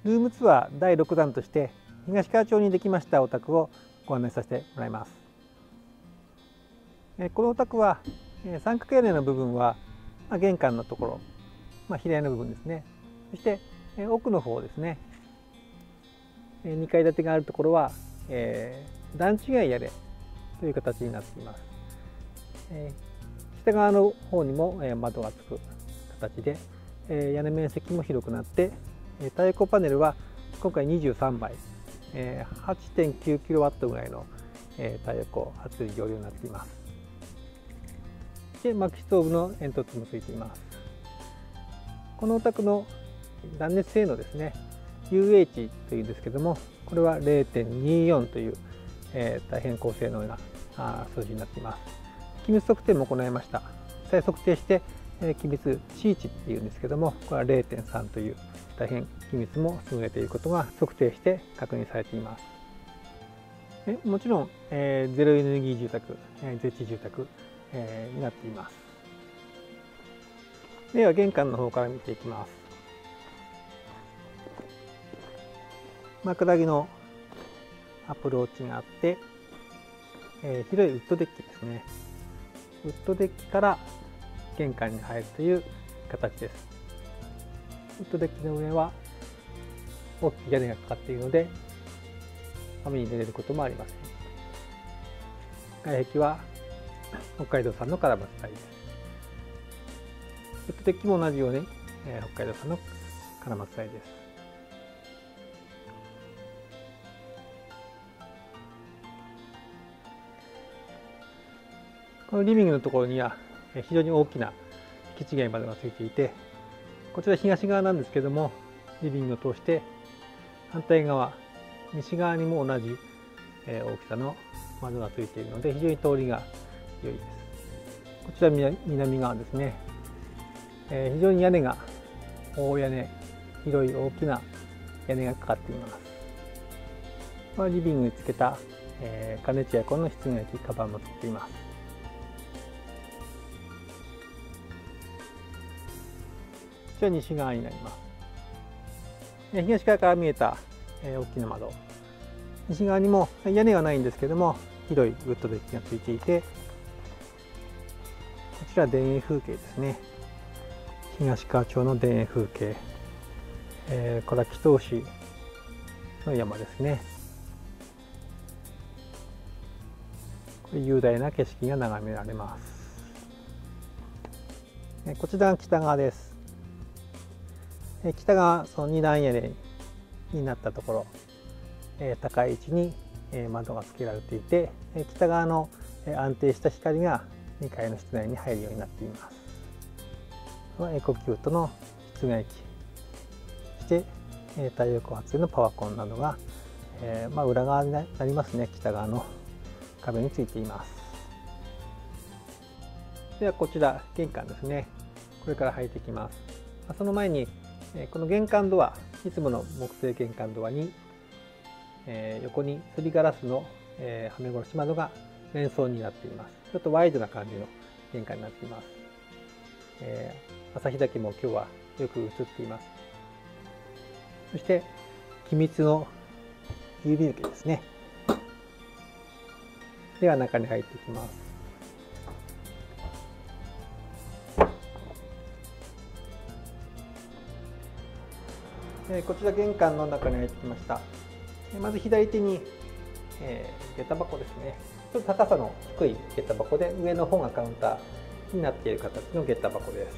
ルームツアー第6弾として東川町にできましたお宅をご案内させてもらいます。このお宅は三角屋根の部分は玄関のところ、平屋の部分ですね。そして奥の方ですね、2階建てがあるところは段違い屋根という形になっています。北側の方にも窓がつく形で屋根面積も広くなって、太陽光パネルは今回23枚 8.9kW ぐらいの太陽光発電容量になっています。で、薪ストーブの煙突もついています。このお宅の断熱性能ですね、 UH というんですけども、これは 0.24 という、大変高性能な数字になっています。気密測定も行いました。再測定して、気密 C 値っていうんですけども、これは 0.3 という大変気密も優れていることが測定して確認されています。もちろん、ゼロエネルギー住宅、ゼ地住宅、になっています。では玄関の方から見ていきます。枕木のアプローチがあって、広いウッドデッキですね。ウッドデッキから玄関に入るという形です。ウッドデッキの上は大きい屋根がかかっているので雨に濡れることもありません。外壁は北海道産のカラマツ材です。ウッドデッキも同じように北海道産のカラマツ材です。このリビングのところには非常に大きな引き違い窓がついていて、こちら東側なんですけども、リビングを通して反対側西側にも同じ大きさの窓がついているので非常に通りが良いです。こちら南側ですね。非常に屋根が大屋根、広い大きな屋根がかかっています。リビングにつけた加熱エアコンの室外機カバーもついています。こちら西側になります。東側から見えた大きな窓、西側にも屋根はないんですけども広いウッドデッキがついていて、こちら田園風景ですね。東川町の田園風景、これは木頭市の山ですね。これ雄大な景色が眺められます。こちらが北側です。北側、その二段屋根になったところ、高い位置に窓が付けられていて、北側の安定した光が2階の室内に入るようになっています。エコキュートの室外機、そして太陽光発電のパワコンなどが、裏側になりますね、北側の壁についています。ではこちら玄関ですね。これから入っていきます。その前にこの玄関ドア、いつもの木製玄関ドアに横にすりガラスのはめ殺し窓が連装になっています。ちょっとワイドな感じの玄関になっています。朝日岳も今日はよく映っています。そして気密の郵便受けですね。では中に入っていきます。こちら玄関の中に入ってきました。まず左手に下駄箱ですね。ちょっと高さの低い下駄箱で、上の方がカウンターになっている形の下駄箱です。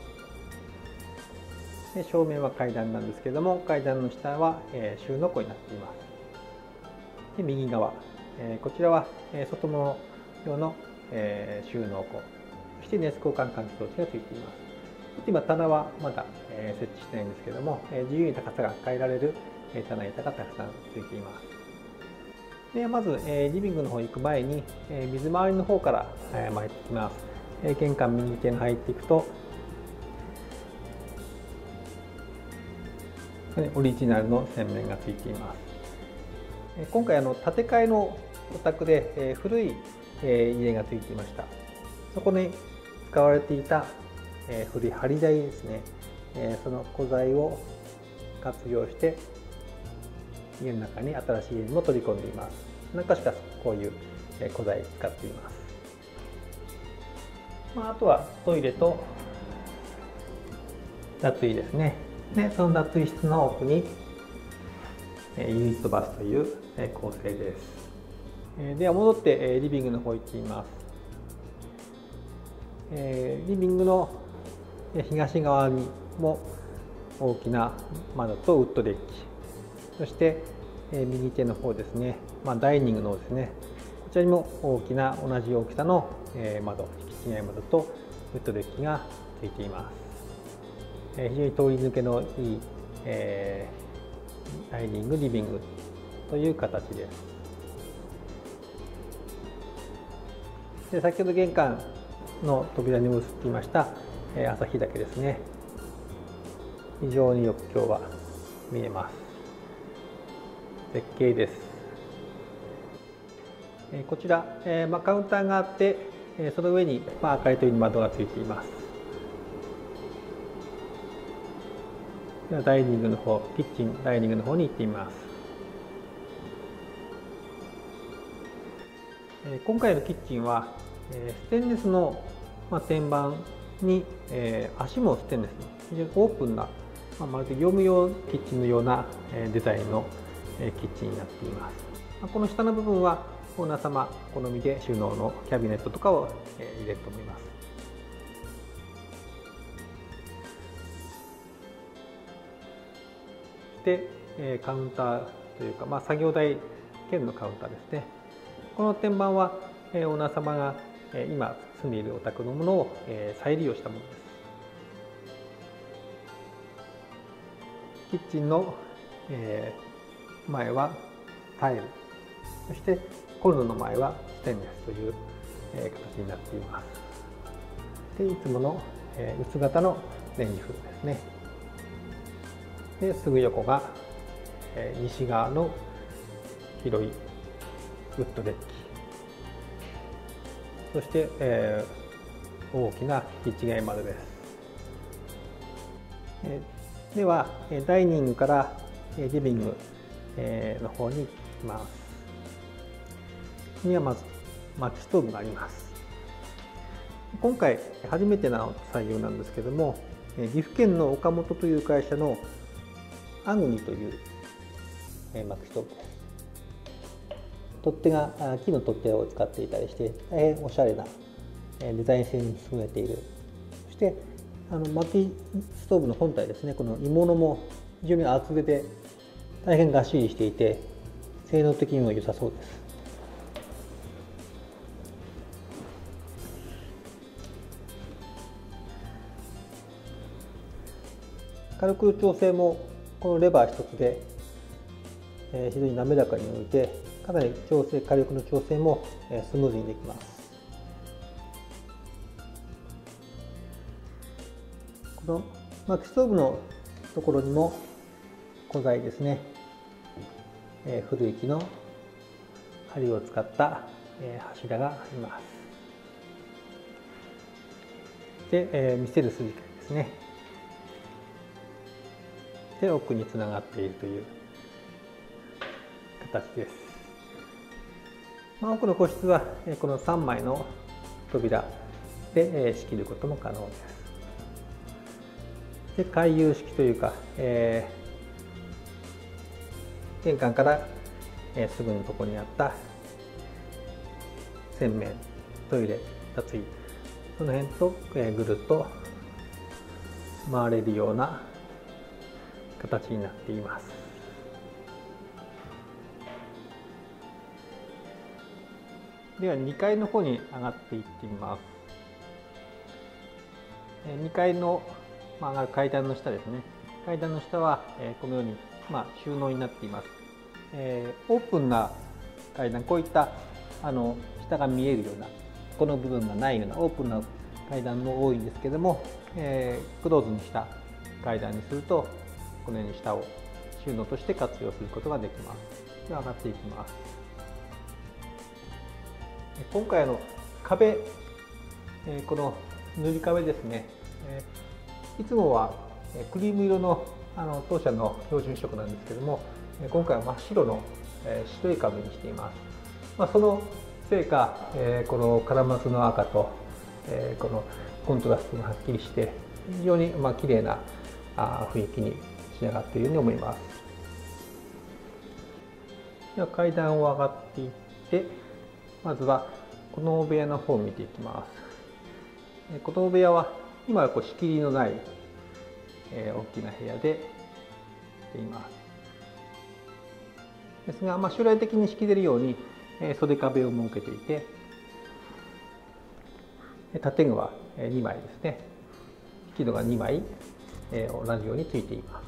で正面は階段なんですけれども、階段の下は収納庫になっています。で右側、こちらは外物用の収納庫、そして熱交換換気装置がついています。今棚はまだ設置してないんですけれども、自由に高さが変えられる棚板がたくさんついています。でまずリビングの方に行く前に水回りの方から参ってきます。玄関右手に入っていくとオリジナルの洗面がついています。今回建て替えのお宅で古い入れがついていました。そこに使われていた古い張り台ですね。その古材を活用して家の中に新しい家にも取り込んでいます。何かしかこういう古材使っています。あとはトイレと脱衣ですね。でその脱衣室の奥にユニットバスという構成です。では戻ってリビングの方行ってみます。リビングの東側にも大きな窓とウッドデッキ、そして右手の方ですね、ダイニングの方ですね、こちらにも大きな同じ大きさの窓、引き違い窓とウッドデッキがついています。非常に通り抜けのいいダイニング、リビングという形です。で先ほど玄関の扉にも映っていました朝日岳ですね。非常によく今日は見えます。絶景です。こちら、カウンターがあってその上に明かりという窓がついています。ではダイニングの方、キッチンダイニングの方に行ってみます。今回のキッチンはステンレスの天板に足もステンレスの非常にオープンなまるで業務用キッチンのようなデザインのキッチンになっています。この下の部分はオーナー様好みで収納のキャビネットとかを入れると思います。そしてカウンターというか、作業台兼のカウンターですね。この天板はオーナー様が今住んでいるお宅のものを再利用したものです。キッチンの前はタイル、そしてコンロの前はステンレスという形になっています。でいつもの薄型のレンジフードですね。ですぐ横が西側の広いウッドデッキ、そして、大きな引き違い窓です。ではダイニングからリビングの方に行きます。ここにはまず薪ストーブがあります。今回初めての採用なんですけども、岐阜県の岡本という会社のアグニという薪ストーブです。取っ手が木の取っ手を使っていたりして大変おしゃれなデザイン性に優れている。そして薪ストーブの本体ですね、この鋳物も非常に厚手で大変がっしりしていて性能的にも良さそうです。火力調整もこのレバー一つで非常に滑らかに置いて、かなり火力の調整もスムーズにできます。この薪ストーブのところにも古材ですね、古い木の梁を使った柱があります。で、見せる筋交いですね。で、奥につながっているという形です。奥の個室はこの3枚の扉で仕切ることも可能です。で回遊式というか、玄関からすぐのところにあった洗面、トイレ、脱衣、その辺とぐるっと回れるような形になっています。では2階の方に上がっていってみます。2階の上がる階段の下ですね。階段の下はこのように収納になっています。オープンな階段、こういった下が見えるようなこの部分がないようなオープンな階段も多いんですけども、クローズにした階段にするとこのように下を収納として活用することができます。では上がっていきます。今回壁、この塗り壁ですね、いつもはクリーム色の当社の標準色なんですけども、今回は真っ白の白い壁にしています。そのせいか、このカラマツの赤と、このコントラストがはっきりして非常に綺麗な雰囲気に仕上がっているように思います。では階段を上がっていって、まずは子供部屋の方を見ていきます。子供部屋は今は仕切りのない大きな部屋でいます。ですが、将来的に仕切れるように袖壁を設けていて、建具は2枚ですね。引き戸が2枚同じようについています。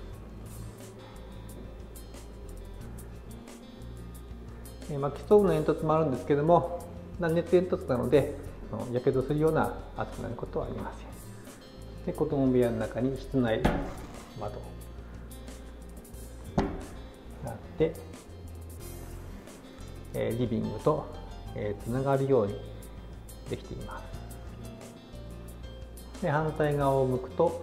薪ストーブの煙突もあるんですけども、断熱煙突なのでやけどするような熱くなることはありません。で、子供部屋の中に室内窓があって、リビングとつながるようにできています。で、反対側を向くと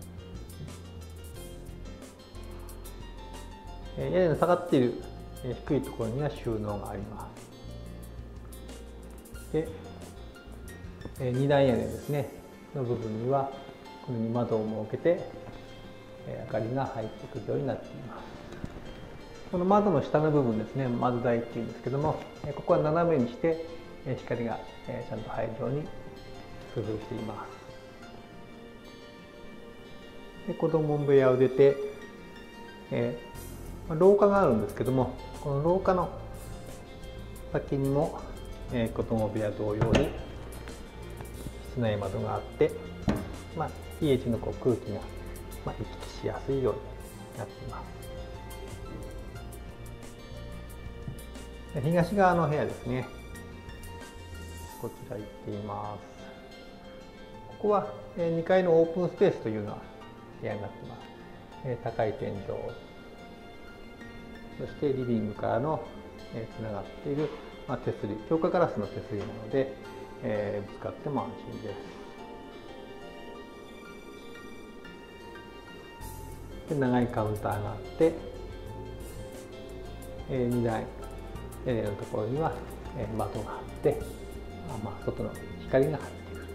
屋根の下がっている低いところには収納があります。で、2段屋根ですねの部分にはこのように窓を設けて明かりが入ってくるようになっています。この窓の下の部分ですね、窓台っていうんですけども、ここは斜めにして光がちゃんと入るように工夫しています。で、子供部屋を出て、廊下があるんですけども、この廊下の先にも子供部屋同様に室内窓があって、家中の空気が行き来しやすいようになっています。東側の部屋ですね。こちら行っています。ここは2階のオープンスペースというような部屋になっています。高い天井、そしてリビングからのつながっている手すり、強化ガラスの手すりなので、ぶつかっても安心です。で、長いカウンターがあって、2段屋根のところには窓があって、外の光が入ってくる。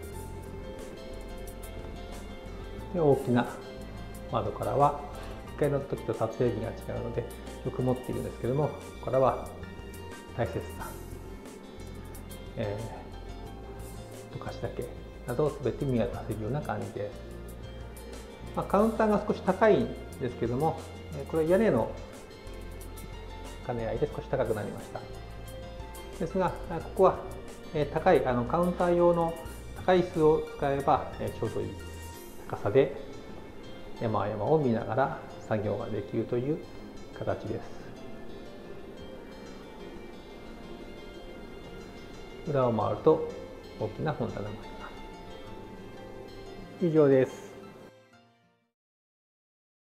で、大きな窓からは1階の時と撮影日が違うのでよく持っているんですけども、ここからは大切な、溶かし岳などを全て見渡せるような感じです。カウンターが少し高いんですけども、これは屋根の兼ね合いで少し高くなりました。ですが、ここは高いカウンター用の高い椅子を使えばちょうどいい高さで山々を見ながら作業ができるという形です。裏を回ると大きな本棚があります。以上です。